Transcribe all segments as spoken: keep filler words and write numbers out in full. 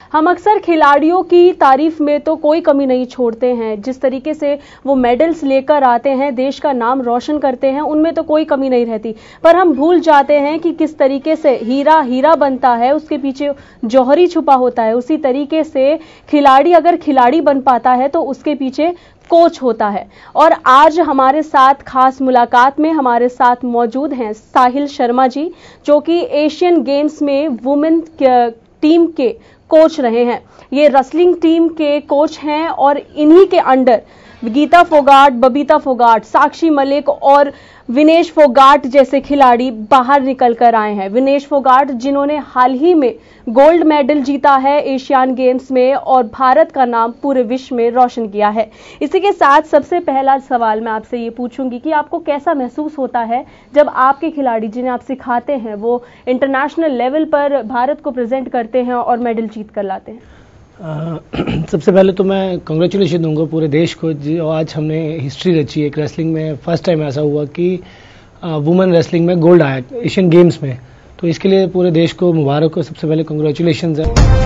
हम अक्सर खिलाड़ियों की तारीफ में तो कोई कमी नहीं छोड़ते हैं, जिस तरीके से वो मेडल्स लेकर आते हैं, देश का नाम रोशन करते हैं, उनमें तो कोई कमी नहीं रहती। पर हम भूल जाते हैं कि किस तरीके से हीरा हीरा बनता है, उसके पीछे जौहरी छुपा होता है। उसी तरीके से खिलाड़ी अगर खिलाड़ी बन पाता है तो उसके पीछे कोच होता है। और आज हमारे साथ खास मुलाकात में हमारे साथ मौजूद हैं साहिल शर्मा जी, जो कि एशियन गेम्स में वुमेन टीम के कोच रहे हैं। ये रेसलिंग टीम के कोच हैं और इन्हीं के अंडर गीता फोगाट, बबीता फोगाट, साक्षी मलिक और विनेश फोगाट जैसे खिलाड़ी बाहर निकल कर आए हैं। विनेश फोगाट जिन्होंने हाल ही में गोल्ड मेडल जीता है एशियन गेम्स में और भारत का नाम पूरे विश्व में रोशन किया है। इसी के साथ सबसे पहला सवाल मैं आपसे ये पूछूंगी कि आपको कैसा महसूस होता है जब आपके खिलाड़ी जिन्हें आप सिखाते हैं वो इंटरनेशनल लेवल पर भारत को प्रेजेंट करते हैं और मेडल जीत कर लाते हैं? आ, सबसे पहले तो मैं कांग्रेचुलेशन दूंगा पूरे देश को, जो आज हमने हिस्ट्री रची है। एक रेसलिंग में फर्स्ट टाइम ऐसा हुआ कि वुमेन रेसलिंग में गोल्ड आया एशियन गेम्स में, तो इसके लिए पूरे देश को मुबारक हो। सबसे पहले कांग्रेचुलेशन है।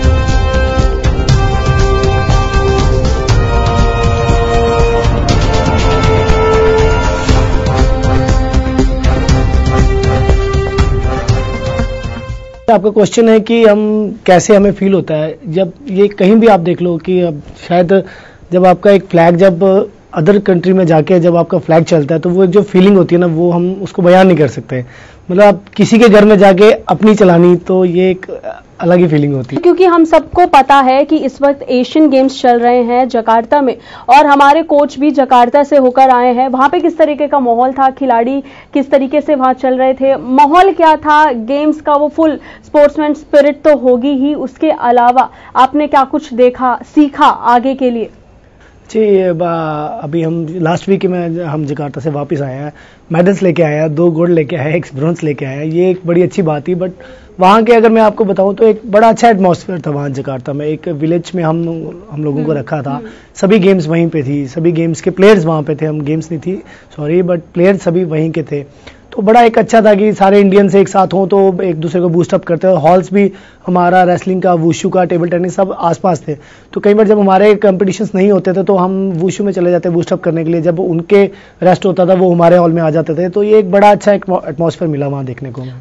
आपका क्वेश्चन है कि हम कैसे हमें फील होता है जब ये कहीं भी आप देख लो कि अब शायद जब आपका एक फ्लैग जब अदर कंट्री में जाके जब आपका फ्लैग चलता है तो वो एक जो फीलिंग होती है ना, वो हम उसको बयान नहीं कर सकते। मतलब आप किसी के घर में जाके अपनी चलानी, तो ये एक अलग ही फीलिंग होती है। क्योंकि हम सबको पता है कि इस वक्त एशियन गेम्स चल रहे हैं जकार्ता में और हमारे कोच भी जकार्ता से होकर आए हैं। वहां पे किस तरीके का माहौल था, खिलाड़ी किस तरीके से वहां चल रहे थे, माहौल क्या था, गेम्स का वो फुल स्पोर्ट्समैन स्पिरिट तो होगी ही, उसके अलावा आपने क्या कुछ देखा, सीखा आगे के लिए? जी, अभी हम लास्ट वीक में हम जकार्ता से वापस आए हैं, मेडल्स लेके आए हैं, दो गोल्ड लेके आए हैं, एक ब्रॉन्ज लेके आए हैं। ये एक बड़ी अच्छी बात थी। बट वहाँ के अगर मैं आपको बताऊं तो एक बड़ा अच्छा एटमॉस्फेयर था वहाँ जकार्ता में। एक विलेज में हम हम लोगों को रखा था, सभी गेम्स वहीं पे थी, सभी गेम्स के प्लेयर्स वहाँ पे थे। हम गेम्स नहीं थी, सॉरी, बट प्लेयर्स सभी वहीं के थे। तो बड़ा एक अच्छा था कि सारे इंडियंस एक साथ हों तो एक दूसरे को बूस्ट अप करते हैं। हॉल्स भी हमारा रेसलिंग का, वुशु का, टेबल टेनिस सब आसपास थे। तो कई बार जब हमारे कंपटीशंस नहीं होते थे तो हम वुशु में चले जाते बूस्ट अप करने के लिए। जब उनके रेस्ट होता था वो हमारे हॉल में आ जाते थे। तो ये एक बड़ा अच्छा एटमॉस्फेयर मिला वहाँ देखने को।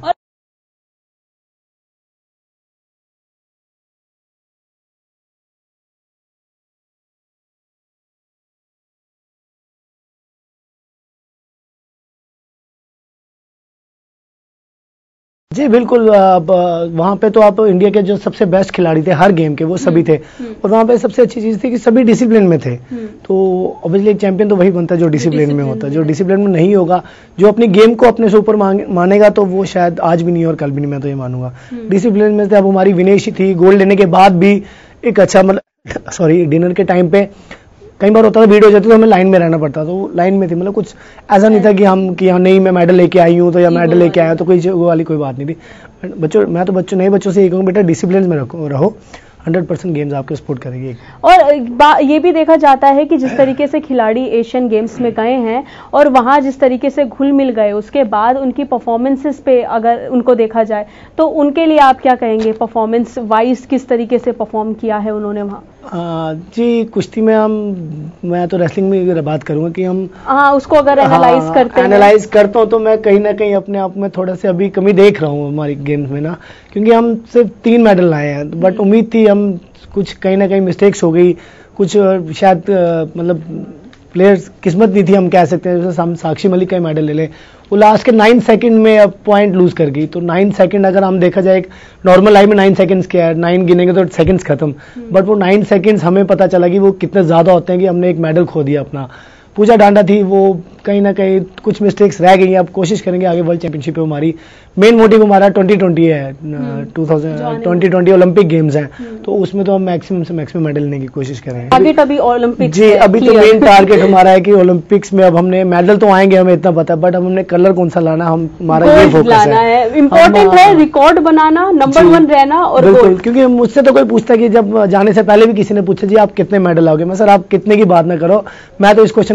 जी बिल्कुल, वहाँ पे तो आप इंडिया के जो सबसे बेस्ट खिलाड़ी थे हर गेम के वो सभी थे। और वहाँ पे सबसे अच्छी चीज थी कि सभी डिसिप्लिन में थे। तो ऑब्वियसली एक चैंपियन तो वही बनता है जो डिसिप्लिन में होता है। जो डिसिप्लिन में नहीं होगा, जो अपनी गेम को अपने से ऊपर मानेगा, तो वो शायद आज भी नहीं और कल भी नहीं, मैं तो ये मानूंगा। डिसिप्लिन में अब हमारी विनेश थी, गोल्ड लेने के बाद भी एक अच्छा, मतलब सॉरी, डिनर के टाइम पे कई बार होता था भीड़ हो जाती तो हमें लाइन में रहना पड़ता, तो लाइन में थी। मतलब कुछ ऐसा नहीं था कि हम कि हाँ नहीं मैं मेडल लेके आई हूँ तो या मेडल लेके आया, तो कोई वो वाली कोई बात नहीं थी। बच्चों, मैं तो बच्चों नए बच्चों से ये कहूँ, बेटा डिसिप्लिन में रखो रहो, हंड्रेड परसेंट गेम्स आपको सपोर्ट करेगी। और ये भी देखा जाता है कि जिस तरीके से खिलाड़ी एशियन गेम्स में गए हैं और वहां जिस तरीके से घुल मिल गए, उसके बाद उनकी परफॉर्मेंसेस पे अगर उनको देखा जाए तो उनके लिए आप क्या कहेंगे? परफॉर्मेंस वाइज किस तरीके से परफॉर्म किया है उन्होंने वहां? जी, कुश्ती में हम, मैं तो रेसलिंग में बात करूंगा कि हम हाँ उसको अगर एनालाइज हाँ, करते हैं एनालाइज करता हूं तो मैं कहीं ना कहीं अपने आप में थोड़ा सा अभी कमी देख रहा हूं हमारी गेम्स में ना, क्योंकि हम सिर्फ तीन मेडल लाए हैं। बट उम्मीद थी हम कुछ कहीं ना कहीं मिस्टेक्स हो गई, कुछ शायद मतलब प्लेयर्स किस्मत नहीं थी हम कह सकते हैं। जैसे हम साक्षी मलिक का मेडल ले ले, वो लास्ट के नाइन सेकंड में अब पॉइंट लूज कर गई। तो नाइन सेकंड अगर हम देखा जाए, एक नॉर्मल लाइफ में नाइन सेकंड्स क्या है, नाइन गिनेंगे तो सेकंड्स खत्म। बट वो नाइन सेकंड्स हमें पता चला कि वो कितने ज्यादा होते हैं कि हमने एक मेडल खो दिया अपना। पूजा डांडा थी, वो कहीं ना कहीं कुछ मिस्टेक्स रह गई। अब कोशिश करेंगे आगे वर्ल्ड चैंपियनशिप पे। हमारी मेन मोटिव हमारा ट्वेंटी ट्वेंटी है, ट्वेंटी ट्वेंटी ओलंपिक गेम्स हैं, तो उसमें तो हम मैक्सिमम से मैक्सिमम मेडल लेने की कोशिश करेंगे। टारगेट अभी ओलंपिक्स जी, अभी तो मेन टारगेट हमारा है कि ओलंपिक्स में अब हमने मेडल तो आएंगे, हमें इतना पता है, बट अब हमने कलर कौन सा लाना, हम हमारा ये फोकस है। इम्पोर्टेंट है रिकॉर्ड बनाना, नंबर वन रहना। और बिल्कुल, क्योंकि मुझसे तो कोई पूछता कि जब जाने से पहले भी किसी ने पूछा जी आप कितने मेडल लाओगे, मैं सर आप कितने की बात ना करो, मैं तो इस क्वेश्चन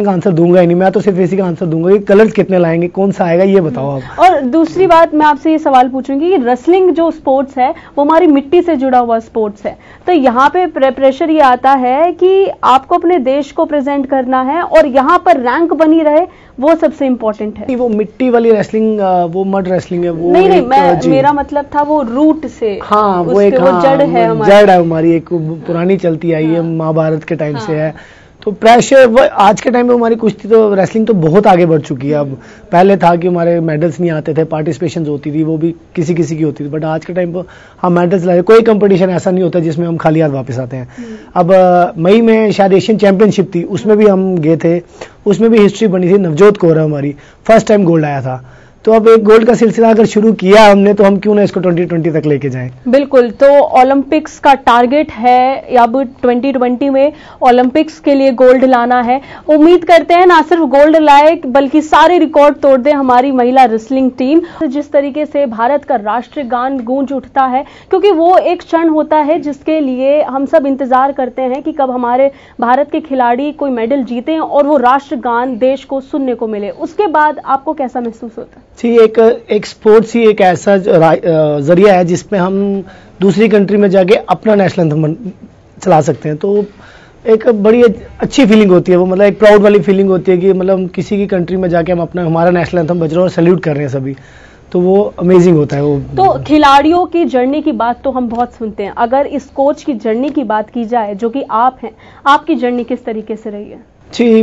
का आंसर दूंगा ही नहीं, मैं तो सिर्फ इसी का आंसर दूंगा कि कलर्स कितने लाएंगे, कौन सा आएगा ये बताओ आप। और दूसरी बात मैं आपसे ये सवाल पूछूंगी कि रेसलिंग जो स्पोर्ट्स है वो हमारी मिट्टी से जुड़ा हुआ स्पोर्ट्स है, तो यहाँ पे प्रेशर ये आता है कि आपको अपने देश को प्रेजेंट करना है और यहाँ पर रैंक बनी रहे, वो सबसे इम्पोर्टेंट है। वो मिट्टी वाली रेसलिंग, वो मड रेसलिंग है वो। नहीं नहीं, मैं मेरा मतलब था वो रूट से। हाँ वो एक वो जड़ है हमारी, जड़ है हमारी, एक पुरानी चलती आई है, महाभारत के टाइम से है। तो प्रेशर वो आज के टाइम पे हमारी कुश्ती तो रेसलिंग तो बहुत आगे बढ़ चुकी है। अब पहले था कि हमारे मेडल्स नहीं आते थे, पार्टिसिपेशन होती थी वो भी किसी किसी की होती थी, बट आज के टाइम पर हम मेडल्स लाए, कोई कंपटीशन ऐसा नहीं होता जिसमें हम खाली हाथ वापस आते हैं। अब मई में शायद एशियन चैंपियनशिप थी, उसमें भी हम गए थे, उसमें भी हिस्ट्री बनी थी, नवजोत कौर हमारी फर्स्ट टाइम गोल्ड आया था। तो अब एक गोल्ड का सिलसिला अगर शुरू किया हमने, तो हम क्यों ना इसको ट्वेंटी ट्वेंटी तक लेके जाएं। बिल्कुल, तो ओलंपिक्स का टारगेट है अब ट्वेंटी ट्वेंटी में ओलंपिक्स के लिए गोल्ड लाना है। उम्मीद करते हैं ना सिर्फ गोल्ड लाए बल्कि सारे रिकॉर्ड तोड़ दे हमारी महिला रेसलिंग टीम। तो जिस तरीके से भारत का राष्ट्रीय गान गूंज उठता है, क्योंकि वो एक क्षण होता है जिसके लिए हम सब इंतजार करते हैं कि कब हमारे भारत के खिलाड़ी कोई मेडल जीते और वो राष्ट्र गान देश को सुनने को मिले। उसके बाद आपको कैसा महसूस होता है? जी, एक एक स्पोर्ट्स ही एक ऐसा जरिया है जिसमें हम दूसरी कंट्री में जाके अपना नेशनल एंथम चला सकते हैं। तो एक बड़ी अच्छी फीलिंग होती है वो, मतलब एक प्राउड वाली फीलिंग होती है कि मतलब किसी की कंट्री में जाके हम अपना हमारा नेशनल एंथम बज रहा है और सैल्यूट कर रहे हैं सभी, तो वो अमेजिंग होता है वो। तो खिलाड़ियों की जर्नी की बात तो हम बहुत सुनते हैं, अगर इस कोच की जर्नी की बात की जाए जो कि आप हैं, आपकी जर्नी किस तरीके से रही है? जी,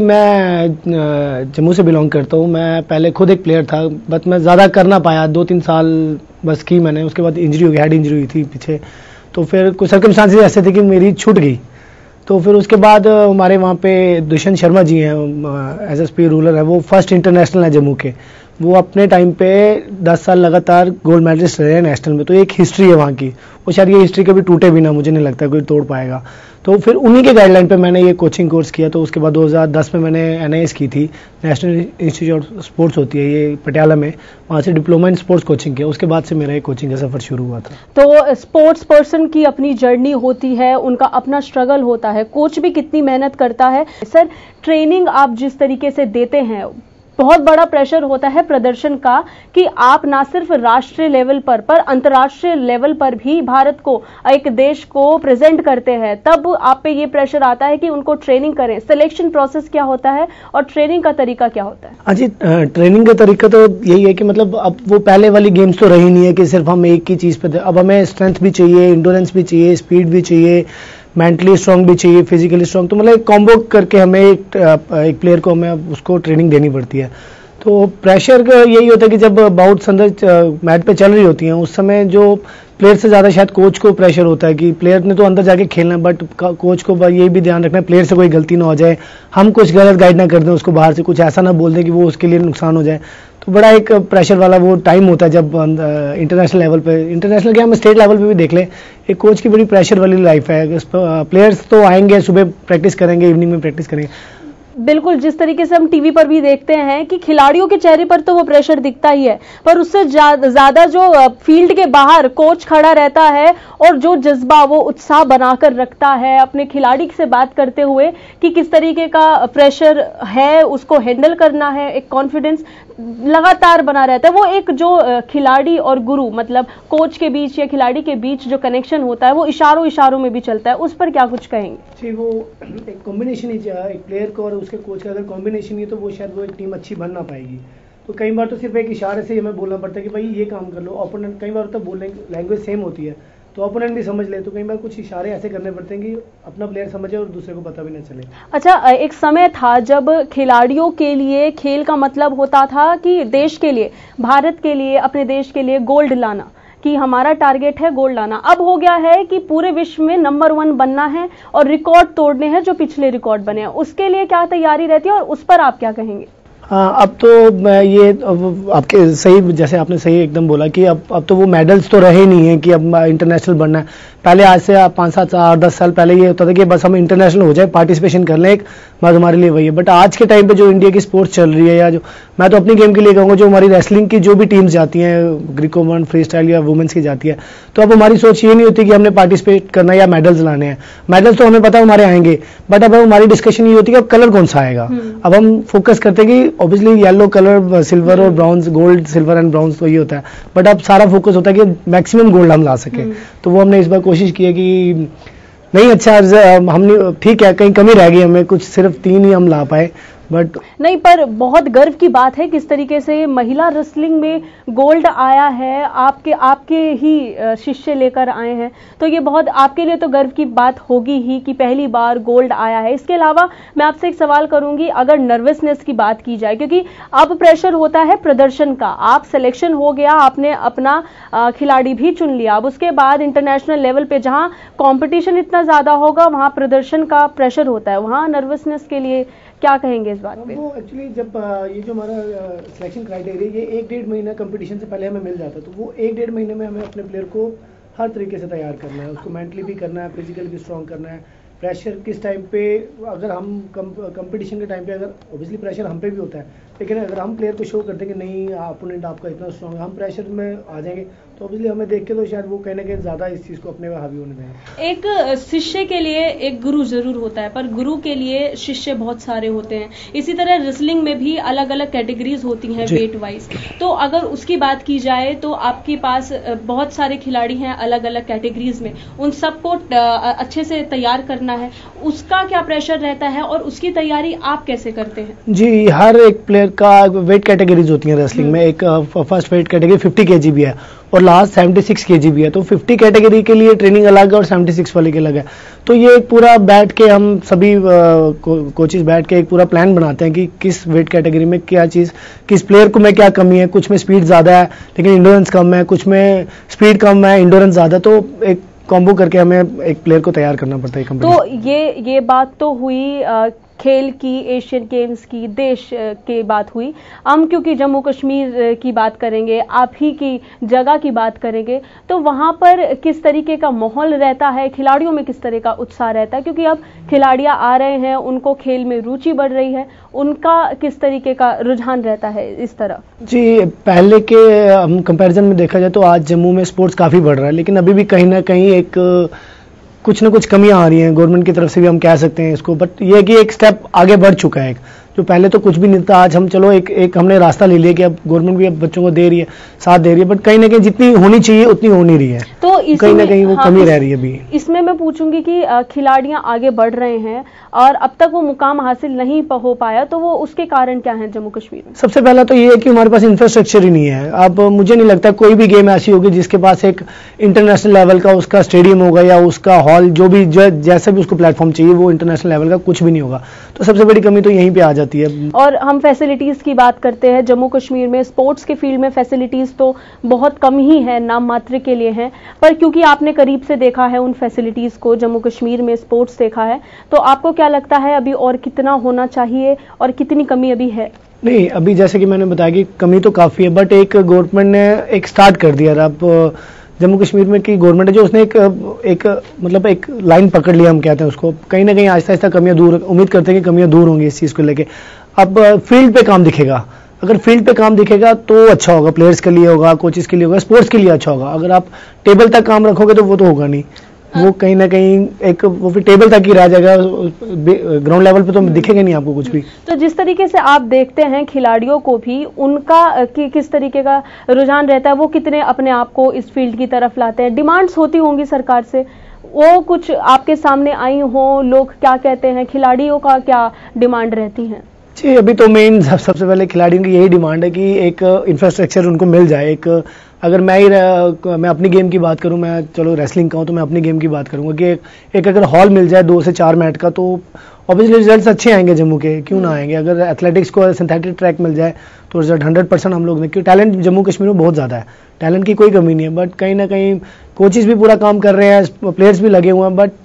मैं जम्मू से बिलोंग करता हूँ। मैं पहले खुद एक प्लेयर था, बट मैं ज़्यादा कर ना पाया, दो तीन साल बस की मैंने, उसके बाद इंजरी हो गई, हेड इंजरी हुई थी पीछे, तो फिर कुछ सर्कमस्टांसेस ऐसे थे कि मेरी छूट गई। तो फिर उसके बाद हमारे वहाँ पे दुष्यंत शर्मा जी हैं, एस एस पी रूलर है, वो फर्स्ट इंटरनेशनल है जम्मू के, वो अपने टाइम पे दस साल लगातार गोल्ड मेडलिस्ट रहे हैं नेशनल में, तो एक हिस्ट्री है वहाँ की, वो शायद ये हिस्ट्री कभी टूटे भी ना, मुझे नहीं लगता कोई तोड़ पाएगा। तो फिर उन्हीं के गाइडलाइन पे मैंने ये कोचिंग कोर्स किया। तो उसके बाद दो हज़ार दस में मैंने एन आई एस की थी, नेशनल इंस्टीट्यूट ऑफ स्पोर्ट्स होती है ये पटियाला में, वहाँ से डिप्लोमा इन स्पोर्ट्स कोचिंग किया। उसके बाद से मेरा ये कोचिंग का सफर शुरू हुआ था। तो स्पोर्ट्स पर्सन की अपनी जर्नी होती है, उनका अपना स्ट्रगल होता है, कोच भी कितनी मेहनत करता है। सर, ट्रेनिंग आप जिस तरीके से देते हैं, बहुत बड़ा प्रेशर होता है प्रदर्शन का कि आप ना सिर्फ राष्ट्रीय लेवल पर पर अंतर्राष्ट्रीय लेवल पर भी भारत को, एक देश को प्रेजेंट करते हैं, तब आप पे ये प्रेशर आता है कि उनको ट्रेनिंग करें। सिलेक्शन प्रोसेस क्या होता है और ट्रेनिंग का तरीका क्या होता है? अजी, ट्रेनिंग का तरीका तो यही है कि मतलब अब वो पहले वाली गेम्स तो रही नहीं है कि सिर्फ हम एक ही चीज पे थे। अब हमें स्ट्रेंथ भी चाहिए, इंडोरेंस भी चाहिए, स्पीड भी चाहिए, मेंटली स्ट्रांग भी चाहिए, फिजिकली स्ट्रांग, तो मतलब एक कॉम्बो करके हमें एक, एक प्लेयर को हमें उसको ट्रेनिंग देनी पड़ती है। तो प्रेशर यही होता है कि जब बाउट्स अंदर मैच पे चल रही होती हैं, उस समय जो प्लेयर से ज़्यादा शायद कोच को प्रेशर होता है कि प्लेयर ने तो अंदर जाके खेलना है, बट कोच को यही भी ध्यान रखना है प्लेयर से कोई गलती ना हो जाए, हम कुछ गलत गाइड ना कर दें उसको, बाहर से कुछ ऐसा ना बोल दें कि वो उसके लिए नुकसान हो जाए। तो बड़ा एक प्रेशर वाला वो टाइम होता है जब इंटरनेशनल लेवल पे, इंटरनेशनल क्या हम स्टेट लेवल पे भी देख लें, एक कोच की बड़ी प्रेशर वाली लाइफ है। प्लेयर्स तो आएंगे, सुबह प्रैक्टिस करेंगे, इवनिंग में प्रैक्टिस करेंगे। बिल्कुल, जिस तरीके से हम टीवी पर भी देखते हैं कि खिलाड़ियों के चेहरे पर तो वो प्रेशर दिखता ही है, पर उससे ज्यादा जो फील्ड के बाहर कोच खड़ा रहता है और जो जज्बा, वो उत्साह बनाकर रखता है अपने खिलाड़ी से बात करते हुए कि किस तरीके का प्रेशर है, उसको हैंडल करना है, एक कॉन्फिडेंस लगातार बना रहता है। वो एक जो खिलाड़ी और गुरु, मतलब कोच के बीच या खिलाड़ी के बीच जो कनेक्शन होता है, वो इशारों इशारों में भी चलता है, उस पर क्या कुछ कहेंगे? जी, वो एक कॉम्बिनेशन ही, एक प्लेयर को और उसके कोच का अगर कॉम्बिनेशन ही, तो वो शायद वो एक टीम अच्छी बन ना पाएगी। तो कई बार तो सिर्फ एक इशारे से हमें बोलना पड़ता है कि भाई ये काम कर लो। ओपोनेंट कई बार तो बोलने लैंग्वेज सेम होती है, तो ओपोनेंट भी समझ ले, तो कई बार कुछ इशारे ऐसे करने पड़ते हैं कि अपना प्लेयर समझे और दूसरे को पता भी ना चले। अच्छा, एक समय था जब खिलाड़ियों के लिए खेल का मतलब होता था कि देश के लिए, भारत के लिए, अपने देश के लिए गोल्ड लाना, कि हमारा टारगेट है गोल्ड लाना। अब हो गया है कि पूरे विश्व में नंबर वन बनना है और रिकॉर्ड तोड़ने हैं जो पिछले रिकॉर्ड बने हैं। उसके लिए क्या तैयारी रहती है और उस पर आप क्या कहेंगे? हाँ, अब तो मैं ये अब आपके सही, जैसे आपने सही एकदम बोला कि अब अब तो वो मेडल्स तो रहे नहीं है कि अब इंटरनेशनल बनना है। पहले आज से पाँच सात आठ दस साल पहले ये होता था कि बस हम इंटरनेशनल हो जाए, पार्टिसिपेशन कर लें, एक बस हमारे लिए वही है। बट आज के टाइम पे जो इंडिया की स्पोर्ट्स चल रही है, या जो मैं तो अपनी गेम के लिए कहूँगा, जो हमारी रेसलिंग की जो भी टीम्स जाती हैं, ग्रीको वन, फ्री स्टाइल या वुमेन्स की जाती है, तो अब हमारी सोच ये नहीं होती कि हमने पार्टिसिपेट करना या मेडल्स लाने हैं। मेडल्स तो हमें पता है हमारे आएंगे, बट अब हमारी डिस्कशन ये होती है कि अब कलर कौन सा आएगा। अब हम फोकस करते हैं कि ऑब्वियसली येलो कलर, सिल्वर और browns, gold, silver and browns तो ये होता है, बट अब सारा फोकस होता है कि मैक्सिमम गोल्ड हम ला सके। तो वो हमने इस बार कोशिश की है कि नहीं, अच्छा हमने, ठीक है कहीं कमी रह गई, हमें कुछ सिर्फ तीन ही हम ला पाए, बट नहीं, पर बहुत गर्व की बात है किस तरीके से महिला रेसलिंग में गोल्ड आया है, आपके आपके ही शिष्य लेकर आए हैं, तो ये बहुत आपके लिए तो गर्व की बात होगी ही कि पहली बार गोल्ड आया है। इसके अलावा मैं आपसे एक सवाल करूंगी, अगर नर्वसनेस की बात की जाए, क्योंकि अब प्रेशर होता है प्रदर्शन का, आप सिलेक्शन हो गया, आपने अपना खिलाड़ी भी चुन लिया, अब उसके बाद इंटरनेशनल लेवल पे जहां कंपटीशन इतना ज्यादा होगा वहां प्रदर्शन का प्रेशर होता है, वहां नर्वसनेस के लिए क्या कहेंगे इस बात पे? वो एक्चुअली जब ये जो हमारा सिलेक्शन क्राइटेरिया, ये एक डेढ़ महीना कंपटीशन से पहले हमें मिल जाता, तो वो एक डेढ़ महीने में हमें अपने प्लेयर को हर तरीके से तैयार करना है, उसको मेंटली भी करना है, फिजिकली भी स्ट्रॉन्ग करना है। प्रेशर किस टाइम पे, अगर हम कंपटीशन के टाइम पे, अगर ऑब्वियसली प्रेशर हम पे भी होता है, लेकिन अगर हम प्लेयर को शो करते हैं कि नहीं अपोनेंट आपका इतना स्ट्रॉन्ग है, हम प्रेशर में आ जाएंगे, तो ऑब्वियसली हमें देख के तो शायद वो कहने के ज्यादा इस चीज को अपने में हावी होने देंगे। एक शिष्य के लिए एक गुरु जरूर होता है, पर गुरु के लिए शिष्य बहुत सारे होते हैं। इसी तरह रेसलिंग में भी अलग अलग कैटेगरीज होती हैं वेट वाइज, तो अगर उसकी बात की जाए तो आपके पास बहुत सारे खिलाड़ी हैं अलग अलग कैटेगरीज में, उन सबको अच्छे से तैयार करना है, उसका क्या प्रेशर रहता है और उसकी तैयारी आप कैसे करते हैं? जी, हर एक प्लेयर का वेट कैटेगरीज होती है रेसलिंग में। एक first weight category fifty KG भी है और लास्ट सेवेंटी सिक्स केजी भी है, तो फिफ्टी कैटेगरी के लिए ट्रेनिंग अलग है और सेवेंटी सिक्स वाले के अलग है। तो ये एक पूरा बैठ के हम सभी को, कोचेस बैठ के एक पूरा प्लान बनाते हैं कि किस वेट कैटेगरी में क्या चीज़, किस प्लेयर को में क्या कमी है, कुछ में स्पीड ज़्यादा है लेकिन इंडोरेंस कम है, कुछ में स्पीड कम है इंडोरेंस ज़्यादा, तो एक कॉम्बो करके हमें एक प्लेयर को तैयार करना पड़ता है। तो ये ये बात तो हुई आ, खेल की, एशियन गेम्स की, देश की बात हुई। हम क्योंकि जम्मू कश्मीर की बात करेंगे, आप ही की जगह की बात करेंगे, तो वहां पर किस तरीके का माहौल रहता है, खिलाड़ियों में किस तरह का उत्साह रहता है, क्योंकि अब खिलाड़ियां आ रहे हैं, उनको खेल में रुचि बढ़ रही है, उनका किस तरीके का रुझान रहता है इस तरफ? जी, पहले के हम कंपैरिजन में देखा जाए तो आज जम्मू में स्पोर्ट्स काफी बढ़ रहा है, लेकिन अभी भी कहीं ना कहीं एक कुछ ना कुछ कमियां आ रही हैं गवर्नमेंट की तरफ से भी, हम कह सकते हैं इसको, बट ये है कि एक स्टेप आगे बढ़ चुका है। एक जो पहले तो कुछ भी नहीं था, आज हम चलो एक एक हमने रास्ता ले लिया कि अब गवर्नमेंट भी अब बच्चों को दे रही है, साथ दे रही है, बट कहीं ना कहीं जितनी होनी चाहिए उतनी हो नहीं रही है, तो कहीं ना कहीं वो हाँ, कमी रह रही है अभी। इसमें मैं पूछूंगी कि खिलाड़ियां आगे बढ़ रहे हैं और अब तक वो मुकाम हासिल नहीं हो पाया, तो वो उसके कारण क्या है जम्मू कश्मीर में? सबसे पहला तो ये है कि हमारे पास इंफ्रास्ट्रक्चर ही नहीं है। अब मुझे नहीं लगता कोई भी गेम ऐसी होगी जिसके पास एक इंटरनेशनल लेवल का उसका स्टेडियम होगा या उसका हॉल, जो भी जो जैसा भी उसको प्लेटफॉर्म चाहिए, वो इंटरनेशनल लेवल का कुछ भी नहीं होगा। तो सबसे बड़ी कमी तो यहीं पे आ जाती है। और हम फैसिलिटीज की बात करते हैं, जम्मू कश्मीर में स्पोर्ट्स के फील्ड में फैसिलिटीज तो बहुत कम ही है, नाम मात्र के लिए हैं, पर क्योंकि आपने करीब से देखा है उन फैसिलिटीज को, जम्मू कश्मीर में स्पोर्ट्स देखा है, तो आपको क्या लगता है अभी और कितना होना चाहिए और कितनी कमी अभी है? नहीं, अभी जैसे कि मैंने बताया कि कमी तो काफी है, बट एक गवर्नमेंट ने एक स्टार्ट कर दिया। अब जम्मू कश्मीर में की गवर्नमेंट है जो उसने एक एक मतलब एक लाइन पकड़ लिया, हम कहते हैं उसको, कहीं ना कहीं आहिस्ता आहिस्ता कमियां दूर, उम्मीद करते हैं कि कमियां दूर होंगी इस चीज को लेके। अब फील्ड पे काम दिखेगा, अगर फील्ड पे काम दिखेगा तो अच्छा होगा, प्लेयर्स के लिए होगा, कोचेस के लिए होगा, स्पोर्ट्स के लिए अच्छा होगा। अगर आप टेबल तक काम रखोगे तो वो तो होगा नहीं, वो कहीं ना कहीं एक वो फिर टेबल तक ही रह जाएगा, ग्राउंड लेवल पे तो दिखेगा नहीं आपको कुछ भी। तो जिस तरीके से आप देखते हैं खिलाड़ियों को भी, उनका कि, किस तरीके का रुझान रहता है, वो कितने अपने आप को इस फील्ड की तरफ लाते हैं? डिमांड्स होती होंगी सरकार से, वो कुछ आपके सामने आई हो, लोग क्या कहते हैं, खिलाड़ियों का क्या डिमांड रहती है? जी, अभी तो मेन सबसे पहले खिलाड़ियों की यही डिमांड है कि एक इंफ्रास्ट्रक्चर उनको मिल जाए। एक अगर मैं ही मैं अपनी गेम की बात करूं, मैं चलो रेसलिंग का हूं तो मैं अपनी गेम की बात करूंगा कि एक, एक अगर हॉल मिल जाए दो से चार मैट का, तो ऑब्वियसली रिजल्ट्स अच्छे आएंगे जम्मू के, क्यों ना आएंगे। अगर एथलेटिक्स को सिंथेटिक ट्रैक मिल जाए तो रिजल्ट हंड्रेड परसेंट हम लोग ने, क्योंकि टैलेंट जम्मू कश्मीर में बहुत ज़्यादा है, टैलेंट की कोई कमी नहीं है, बट कहीं ना कहीं कोचेस भी पूरा काम कर रहे हैं, प्लेयर्स भी लगे हुए हैं, बट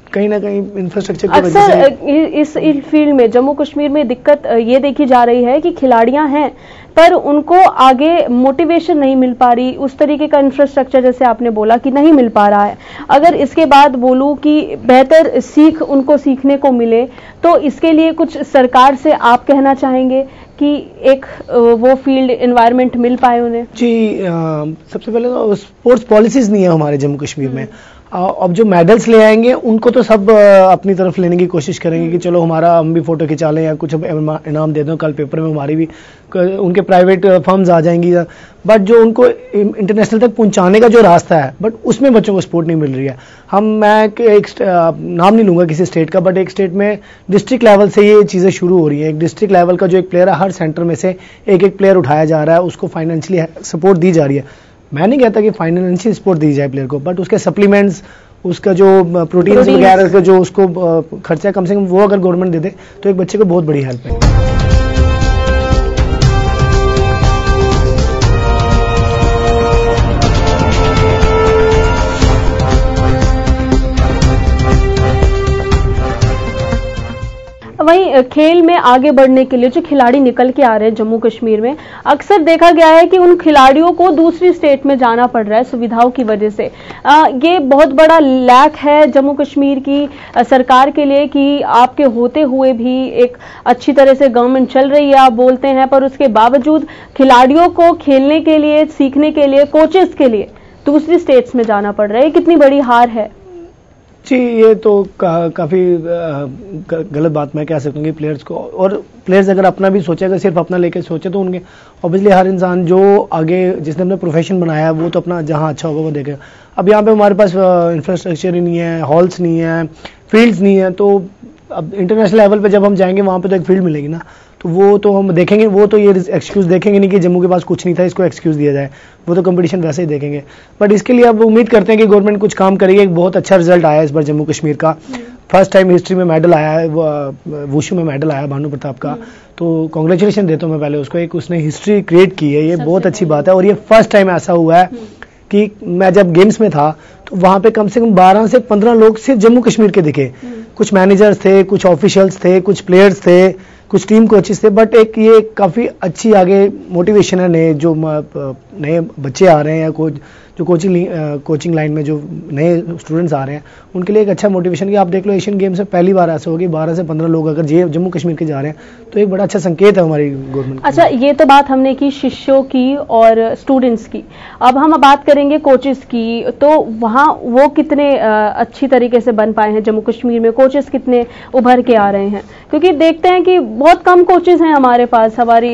कहीं ना कहीं इंफ्रास्ट्रक्चर की वजह अक्सर से इस इस फील्ड में जम्मू कश्मीर में दिक्कत ये देखी जा रही है कि खिलाड़ियां हैं पर उनको आगे मोटिवेशन नहीं मिल पा रही, उस तरीके का इंफ्रास्ट्रक्चर जैसे आपने बोला कि नहीं मिल पा रहा है। अगर इसके बाद बोलूं कि बेहतर सीख उनको सीखने को मिले तो इसके लिए कुछ सरकार से आप कहना चाहेंगे कि एक वो फील्ड एनवायरनमेंट मिल पाए उन्हें? जी आ, सबसे पहले तो स्पोर्ट्स पॉलिसीज नहीं है हमारे जम्मू कश्मीर में। अब जो मेडल्स ले आएंगे उनको तो सब अपनी तरफ लेने की कोशिश करेंगे कि चलो हमारा हम भी फोटो खिंचा लें या कुछ इनाम दे दो, कल पेपर में हमारी भी उनके प्राइवेट फर्म्स आ जाएंगी। बट जो उनको इंटरनेशनल तक पहुंचाने का जो रास्ता है बट उसमें बच्चों को सपोर्ट नहीं मिल रही है। हम मैं एक नाम नहीं लूंगा किसी स्टेट का, बट एक स्टेट में डिस्ट्रिक्ट लेवल से ये चीज़ें शुरू हो रही है। एक डिस्ट्रिक्ट लेवल का जो एक प्लेयर है, हर सेंटर में से एक एक प्लेयर उठाया जा रहा है, उसको फाइनेंशियली सपोर्ट दी जा रही है। मैं नहीं कहता कि फाइनेंशियल सपोर्ट दी जाए प्लेयर को, बट उसके सप्लीमेंट्स, उसका जो प्रोटीन वगैरह का जो उसको खर्चा कम से कम वो अगर गवर्नमेंट दे दे तो एक बच्चे को बहुत बड़ी हेल्प है। वहीं खेल में आगे बढ़ने के लिए जो खिलाड़ी निकल के आ रहे हैं जम्मू कश्मीर में, अक्सर देखा गया है कि उन खिलाड़ियों को दूसरी स्टेट में जाना पड़ रहा है सुविधाओं की वजह से। आ, ये बहुत बड़ा लैक है जम्मू कश्मीर की आ, सरकार के लिए कि आपके होते हुए भी एक अच्छी तरह से गवर्नमेंट चल रही है, आप बोलते हैं, पर उसके बावजूद खिलाड़ियों को खेलने के लिए, सीखने के लिए, कोचेस के लिए दूसरी स्टेट्स में जाना पड़ रहा है। ये कितनी बड़ी हार है? जी, ये तो का, काफी गलत बात मैं कह सकता हूँ कि प्लेयर्स को, और प्लेयर्स अगर अपना भी सोचे, अगर सिर्फ अपना लेके सोचे तो उनके ऑब्वियसली हर इंसान जो आगे जिसने अपना प्रोफेशन बनाया है वो तो अपना जहाँ अच्छा होगा वो देखेगा। अब यहाँ पे हमारे पास इंफ्रास्ट्रक्चर ही नहीं है, हॉल्स नहीं है, फील्ड्स नहीं है, तो अब इंटरनेशनल लेवल पे जब हम जाएंगे वहाँ पे तो एक फील्ड मिलेगी ना, तो वो तो हम देखेंगे, वो तो ये एक्सक्यूज देखेंगे नहीं कि जम्मू के पास कुछ नहीं था इसको एक्सक्यूज दिया जाए, वो तो कंपटीशन वैसे ही देखेंगे। बट इसके लिए अब उम्मीद करते हैं कि गवर्नमेंट कुछ काम करेगी। एक बहुत अच्छा रिजल्ट आया इस बार जम्मू कश्मीर का, फर्स्ट टाइम हिस्ट्री में मेडल आया है, वुशु में मेडल आया भानु प्रताप का, तो कॉन्ग्रेचुलेशन देता हूँ मैं पहले उसको। एक उसने हिस्ट्री क्रिएट की है, ये बहुत अच्छी बात है। और ये फर्स्ट टाइम ऐसा हुआ है कि मैं जब गेम्स में था तो वहां पे कम से कम बारह से पंद्रह लोग सिर्फ जम्मू कश्मीर के दिखे। कुछ मैनेजर्स थे, कुछ ऑफिशियल्स थे, कुछ प्लेयर्स थे, कुछ टीम कोचेस थे। बट एक ये काफी अच्छी आगे मोटिवेशन है, नए जो नए बच्चे आ रहे हैं या कोच जो कोचिंग कोचिंग लाइन में जो नए स्टूडेंट्स आ रहे हैं उनके लिए एक अच्छा मोटिवेशन। कि आप देख लो एशियन गेम्स में पहली बार ऐसा होगी बारह से पंद्रह लोग अगर जे जम्मू कश्मीर के जा रहे हैं तो एक बड़ा अच्छा संकेत है हमारी गवर्नमेंट। अच्छा, ये तो बात हमने की शिष्यों की और स्टूडेंट्स की, अब हम बात करेंगे कोचेस की। तो वहाँ वो कितने अच्छी तरीके से बन पाए हैं जम्मू कश्मीर में, कोचेस कितने उभर के आ रहे हैं? क्योंकि देखते हैं कि बहुत कम कोचेस हैं हमारे पास हमारी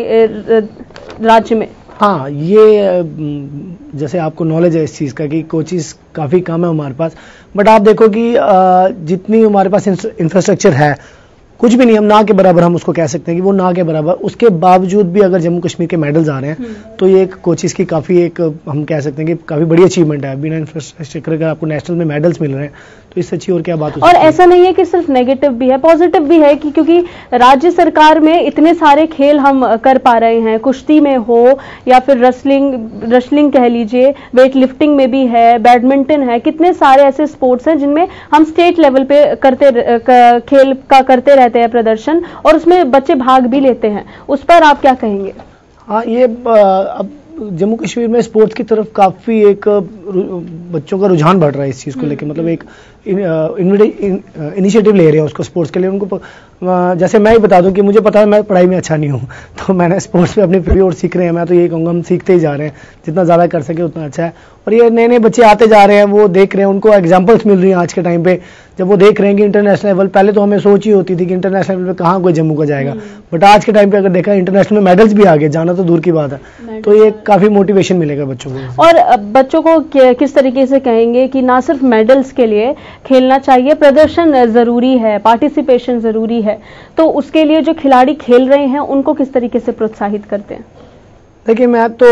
राज्य में। हाँ, ये जैसे आपको नॉलेज है इस चीज़ का कि कोचिज काफ़ी कम है हमारे पास। बट आप देखो कि जितनी हमारे पास इंफ्रास्ट्रक्चर है कुछ भी नहीं, हम ना के बराबर हम उसको कह सकते हैं कि वो ना के बराबर, उसके बावजूद भी अगर जम्मू कश्मीर के मेडल्स आ रहे हैं तो ये एक कोचिज की काफ़ी एक हम कह सकते हैं कि काफ़ी बड़ी अचीवमेंट है। बिना इंफ्रास्ट्रक्चर का आपको नेशनल में मेडल्स मिल रहे हैं तो इससे अच्छी और क्या बात हो सकती है। और ऐसा नहीं है कि सिर्फ नेगेटिव भी है, पॉजिटिव भी है कि क्योंकि राज्य सरकार में इतने सारे खेल हम कर पा रहे हैं, कुश्ती में हो या फिर रेसलिंग रेसलिंग कह लीजिए, वेट लिफ्टिंग में भी है, बैडमिंटन है, कितने सारे ऐसे स्पोर्ट्स हैं जिनमें हम स्टेट लेवल पे करते खेल का करते रहते हैं प्रदर्शन, और उसमें बच्चे भाग भी लेते हैं। उस पर आप क्या कहेंगे? हाँ, ये अब जम्मू कश्मीर में स्पोर्ट्स की तरफ काफी एक बच्चों का रुझान बढ़ रहा है इस चीज को लेकर, मतलब एक इनिशिएटिव ले रहे हैं उसको स्पोर्ट्स के लिए। उनको जैसे मैं ही बता दूं कि मुझे पता है मैं पढ़ाई में अच्छा नहीं हूं, तो मैंने स्पोर्ट्स में अपनी फ्री और सीख रहे हैं। मैं तो यही कहूंगा हम सीखते ही जा रहे हैं, जितना ज्यादा कर सके उतना अच्छा है। और ये नए नए बच्चे आते जा रहे हैं, वो देख रहे हैं, उनको एग्जाम्पल्स मिल रही हैं आज के टाइम पे, जब वो देख रहे हैं कि इंटरनेशनल लेवल, पहले तो हमें सोच ही होती थी कि इंटरनेशनल लेवल पे कहाँ कोई जम्मू का जाएगा, बट आज के टाइम पे अगर देखा इंटरनेशनल में मेडल्स भी आ गए, जाना तो दूर की बात है। तो ये काफी मोटिवेशन मिलेगा बच्चों को। और बच्चों को किस तरीके से कहेंगे कि ना सिर्फ मेडल्स के लिए खेलना चाहिए, प्रदर्शन जरूरी है, पार्टिसिपेशन जरूरी है, तो उसके लिए जो खिलाड़ी खेल रहे हैं उनको किस तरीके से प्रोत्साहित करते हैं? देखिए, मैं तो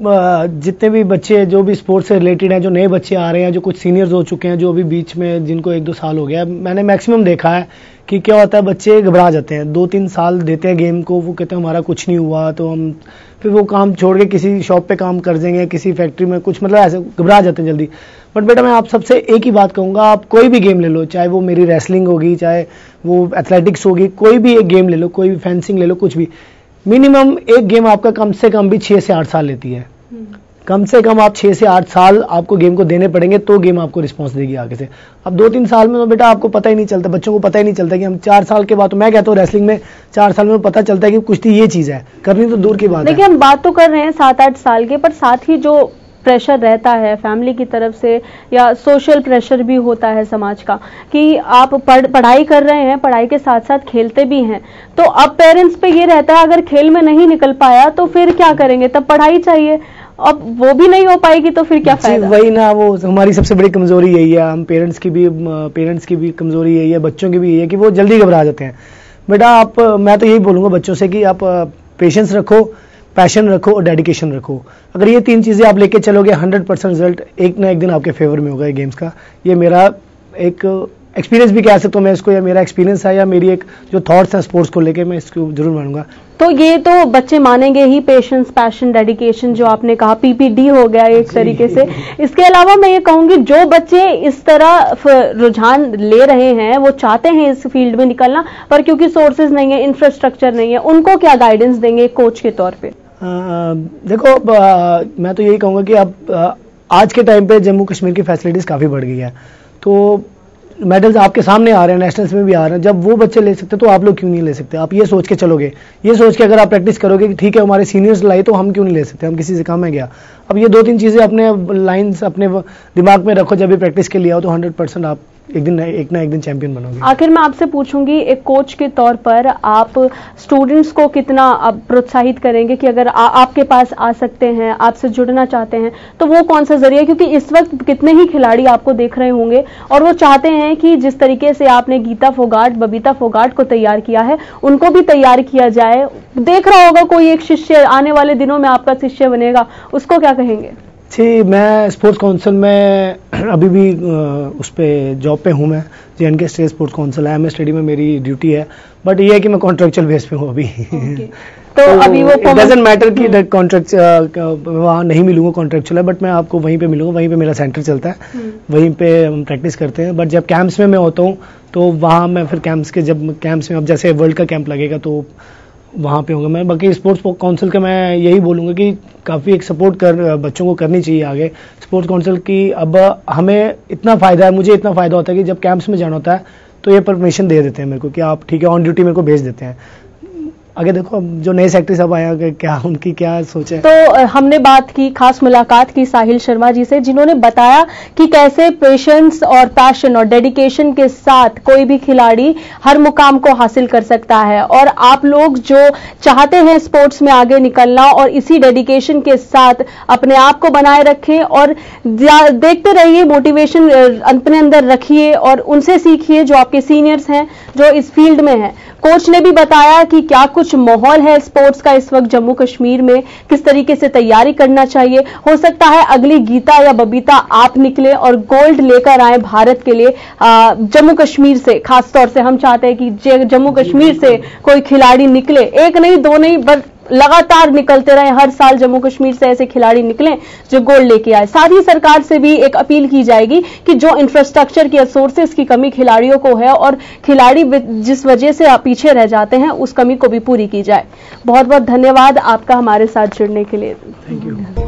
जितने भी बच्चे जो भी स्पोर्ट्स से रिलेटेड हैं, जो नए बच्चे आ रहे हैं, जो कुछ सीनियर्स हो चुके हैं, जो अभी बीच में जिनको एक दो साल हो गया, मैंने मैक्सिमम देखा है कि क्या होता है, बच्चे घबरा जाते हैं। दो तीन साल देते हैं गेम को, वो कहते हैं हमारा कुछ नहीं हुआ, तो हम फिर वो काम छोड़ के किसी शॉप पे काम कर देंगे, किसी फैक्ट्री में कुछ, मतलब ऐसे घबरा जाते हैं जल्दी। बट बेटा, मैं आप सबसे एक ही बात कहूँगा, आप कोई भी गेम ले लो, चाहे वो मेरी रेसलिंग होगी, चाहे वो एथलेटिक्स होगी, कोई भी एक गेम ले लो, कोई भी फेंसिंग ले लो, कुछ भी, मिनिमम एक गेम आपका कम से कम भी छह से आठ साल लेती है। कम से कम आप छह से आठ साल आपको गेम को देने पड़ेंगे, तो गेम आपको रिस्पांस देगी आगे से। अब दो तीन साल में तो बेटा आपको पता ही नहीं चलता, बच्चों को पता ही नहीं चलता कि हम चार साल के बाद, तो मैं कहता हूँ रेसलिंग में चार साल में पता चलता है कि कुश्ती ये चीज है, करनी तो दूर की बात है। देखिए, हम बात तो कर रहे हैं सात आठ साल के, पर साथ ही जो प्रेशर रहता है फैमिली की तरफ से या सोशल प्रेशर भी होता है समाज का, कि आप पढ़, पढ़ाई कर रहे हैं, पढ़ाई के साथ साथ खेलते भी हैं, तो अब पेरेंट्स पे ये रहता है अगर खेल में नहीं निकल पाया तो फिर क्या करेंगे, तब पढ़ाई चाहिए, अब वो भी नहीं हो पाएगी तो फिर क्या फायदा। वही ना, वो हमारी सबसे बड़ी कमजोरी यही है, हम पेरेंट्स की भी पेरेंट्स की भी कमजोरी यही है, बच्चों की भी यही है कि वो जल्दी घबरा जाते हैं। बेटा, आप, मैं तो यही बोलूंगा बच्चों से कि आप पेशेंस रखो, पैशन रखो और डेडिकेशन रखो। अगर ये तीन चीजें आप लेके चलोगे, हंड्रेड परसेंट रिजल्ट एक ना एक दिन आपके फेवर में होगा ये गेम्स का। ये मेरा एक एक्सपीरियंस भी कह सकता हूँ मैं इसको, या मेरा एक्सपीरियंस है, या मेरी एक जो थॉट्स हैं स्पोर्ट्स को लेके, मैं इसको जरूर मानूंगा। तो ये तो बच्चे मानेंगे ही, पेशेंस, पैशन, डेडिकेशन जो आपने कहा, पीपीडी हो गया एक तरीके से। इसके अलावा मैं ये कहूंगी, जो बच्चे इस तरह रुझान ले रहे हैं, वो चाहते हैं इस फील्ड में निकलना, पर क्योंकि सोर्सेज नहीं है, इंफ्रास्ट्रक्चर नहीं है, उनको क्या गाइडेंस देंगे कोच के तौर पे? आ, देखो, आ, मैं तो यही कहूंगा कि अब आ, आज के टाइम पे जम्मू कश्मीर की फैसिलिटीज काफी बढ़ गई है, तो मेडल्स आपके सामने आ रहे हैं, नेशनल्स में भी आ रहे हैं। जब वो बच्चे ले सकते तो आप लोग क्यों नहीं ले सकते? आप ये सोच के चलोगे, ये सोच के अगर आप प्रैक्टिस करोगे कि ठीक है हमारे सीनियर्स लाए तो हम क्यों नहीं ले सकते, हम किसी से कम है क्या? अब ये दो तीन चीजें अपने लाइंस अपने दिमाग में रखो, जब भी प्रैक्टिस के लिए आओ तो हंड्रेड परसेंट आप एक दिन एक ना एक दिन चैंपियन बनोगे। आखिर मैं आपसे पूछूंगी, एक कोच के तौर पर आप स्टूडेंट्स को कितना आप प्रोत्साहित करेंगे कि अगर आ, आपके पास आ सकते हैं, आपसे जुड़ना चाहते हैं, तो वो कौन सा जरिया? क्योंकि इस वक्त कितने ही खिलाड़ी आपको देख रहे होंगे और वो चाहते हैं कि जिस तरीके से आपने गीता फोगाट, बबीता फोगाट को तैयार किया है, उनको भी तैयार किया जाए। देख रहा होगा कोई एक शिष्य आने वाले दिनों में आपका शिष्य बनेगा, उसको क्या कहेंगे? जी, मैं स्पोर्ट्स काउंसिल में अभी भी उस पर जॉब पे हूँ। मैं J and K state sports council है, एम एस स्टडी में मेरी ड्यूटी है, बट ये है कि मैं कॉन्ट्रेक्चुअल बेस पे हूँ अभी। okay. तो, तो अभी वो डजंट मैटर कि कॉन्ट्रैक्ट वहाँ नहीं मिलूंगा, कॉन्ट्रेक्चुअल है, बट मैं आपको वहीं पे मिलूंगा, वहीं पे मेरा सेंटर चलता है, वहीं पे हम प्रैक्टिस करते हैं। बट जब कैंप्स में मैं होता हूँ तो वहाँ मैं फिर कैंप्स के जब कैंप्स में, अब जैसे वर्ल्ड का कैंप लगेगा तो वहाँ पे होगा मैं। बाकी स्पोर्ट्स काउंसिल का मैं यही बोलूँगा कि काफ़ी एक सपोर्ट कर बच्चों को करनी चाहिए आगे स्पोर्ट्स काउंसिल की। अब हमें इतना फ़ायदा है, मुझे इतना फ़ायदा होता है कि जब कैंप्स में जाना होता है तो ये परमिशन दे देते हैं मेरे को कि आप ठीक है ऑन ड्यूटी मेरे को भेज देते हैं। आगे देखो अब जो नए सेक्रेटरी साहब आए क्या उनकी क्या सोच है। तो हमने बात की, खास मुलाकात की साहिल शर्मा जी से, जिन्होंने बताया कि कैसे पेशेंस और पैशन और डेडिकेशन के साथ कोई भी खिलाड़ी हर मुकाम को हासिल कर सकता है। और आप लोग जो चाहते हैं स्पोर्ट्स में आगे निकलना और इसी डेडिकेशन के साथ अपने आप को बनाए रखें और देखते रहिए, मोटिवेशन अपने अंदर रखिए और उनसे सीखिए जो आपके सीनियर्स हैं, जो इस फील्ड में हैं। कोच ने भी बताया कि क्या कुछ माहौल है स्पोर्ट्स का इस वक्त जम्मू कश्मीर में, किस तरीके से तैयारी करना चाहिए। हो सकता है अगली गीता या बबीता आप निकले और गोल्ड लेकर आए भारत के लिए जम्मू कश्मीर से। खासतौर से हम चाहते हैं कि जम्मू कश्मीर से कोई खिलाड़ी निकले, एक नहीं दो नहीं बस लगातार निकलते रहे, हर साल जम्मू कश्मीर से ऐसे खिलाड़ी निकलें जो गोल्ड लेके आए। साथ ही सरकार से भी एक अपील की जाएगी कि जो इंफ्रास्ट्रक्चर की, सोर्सेस की कमी खिलाड़ियों को है और खिलाड़ी जिस वजह से पीछे रह जाते हैं, उस कमी को भी पूरी की जाए। बहुत बहुत धन्यवाद आपका हमारे साथ जुड़ने के लिए। Thank you.